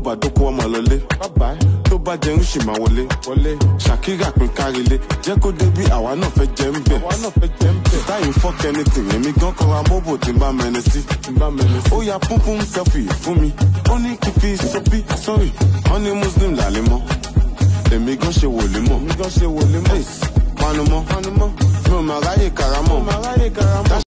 bá dóko ọmọ lọlé. Tó bá jẹun ṣì máa wọlé. Shakira pín kárílé. Jẹ́ kó dé bí àwa náà fẹ́ jẹ́ ń bẹ̀. Sísá yìí fuck anything. Èmi gan kọ́ra mọ́bò tí n bá mẹ́ni sí. Ó ya púnpún selfie fún mi. Ó ní kí fi sọ́bí sorry. Wọ́n ní Muslim làlẹ́ mọ́. Èmi gan ṣe wòlímọ̀. Panumọ́. Mi ò máa ráyè karamọ́.